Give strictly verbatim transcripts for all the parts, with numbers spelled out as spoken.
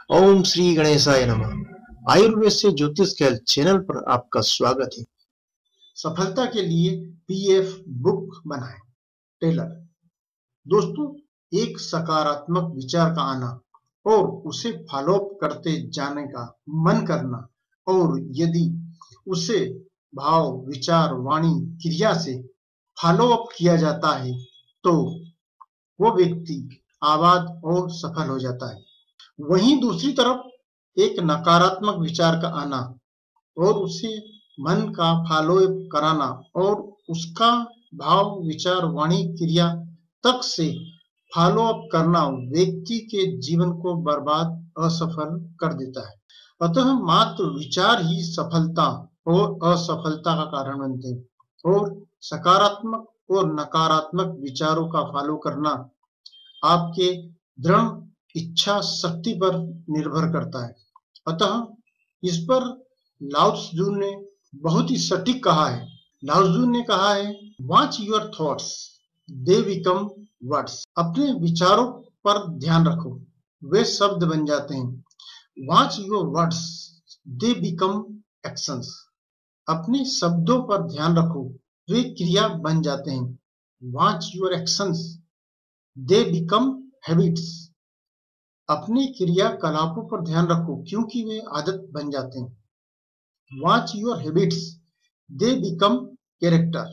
ओम श्री गणेशाय नमः। आयुर्वेद से ज्योतिष खेल चैनल पर आपका स्वागत है। सफलता के लिए पीएफ बुक बनाएं। टेलर दोस्तों, एक सकारात्मक विचार का आना और उसे फॉलो अप करते जाने का मन करना, और यदि उसे भाव, विचार, वाणी, क्रिया से फॉलो अप किया जाता है तो वो व्यक्ति आबाद और सफल हो जाता है। वहीं दूसरी तरफ एक नकारात्मक विचार का आना और उसे मन का फॉलो अप कराना और उसका भाव, विचार, वाणी, क्रिया तक से फॉलो अप करना व्यक्ति के जीवन को बर्बाद, असफल कर देता है। अतः मात्र विचार ही सफलता और असफलता का कारण बनते हैं, और सकारात्मक और नकारात्मक विचारों का फॉलो करना आपके दृढ़ इच्छा शक्ति पर निर्भर करता है। अतः इस पर लाओ त्सु ने बहुत ही सटीक कहा है। लाओ त्सु ने कहा है, watch your thoughts, they become words. अपने विचारों पर ध्यान रखो, वे शब्द बन जाते हैं। Watch your words, they become actions. अपने शब्दों पर ध्यान रखो, वे क्रिया बन जाते हैं। Watch your actions, they become habits. अपने क्रियाकलापों पर ध्यान रखो, क्योंकि वे आदत बन जाते हैं। Watch your habits, they become character.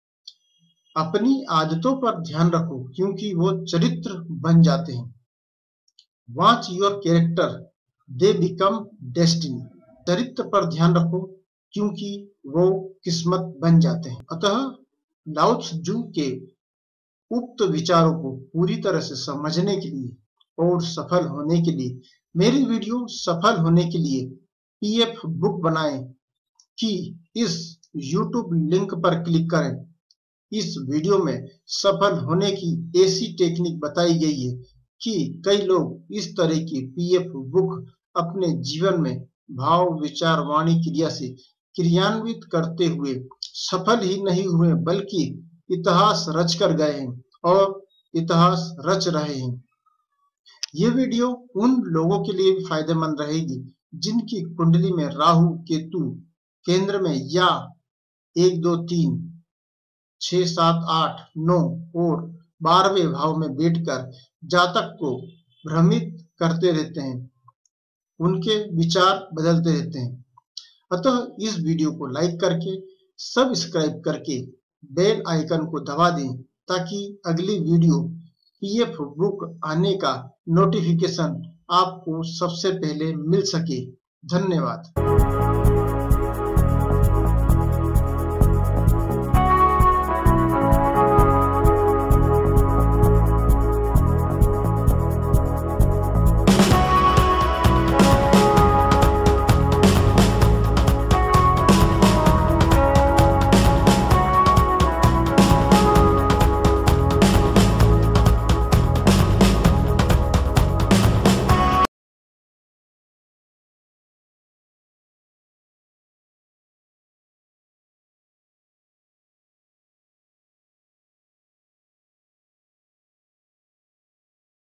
अपनी आदतों पर ध्यान रखो, क्योंकि वो चरित्र बन जाते हैं। Watch your character, they become destiny. चरित्र पर ध्यान रखो, क्योंकि वो किस्मत बन जाते हैं। अतः लाओ त्सु के उक्त विचारों को पूरी तरह से समझने के लिए और सफल होने के लिए, मेरी वीडियो सफल होने के लिए पीएफ बुक बनाएं कि इस यूट्यूब लिंक पर क्लिक करें। इस वीडियो में सफल होने की ऐसी टेक्निक बताई गई है कि कई लोग इस तरह की पीएफ बुक अपने जीवन में भाव, विचार, वाणी, क्रिया से क्रियान्वित करते हुए सफल ही नहीं हुए, बल्कि इतिहास रच कर गए हैं और इतिहास रच रहे हैं। ये वीडियो उन लोगों के लिए भी फायदेमंद रहेगी जिनकी कुंडली में राहु, केतु केंद्र में या एक, दो, तीन, छह, सात, आठ, नौ और बारहवें भाव में बैठकर जातक को भ्रमित करते रहते हैं, उनके विचार बदलते रहते हैं। अतः इस वीडियो को लाइक करके, सब्सक्राइब करके बेल आइकन को दबा दें, ताकि अगली वीडियो पीएफ बुक आने का नोटिफिकेशन आपको सबसे पहले मिल सके। धन्यवाद।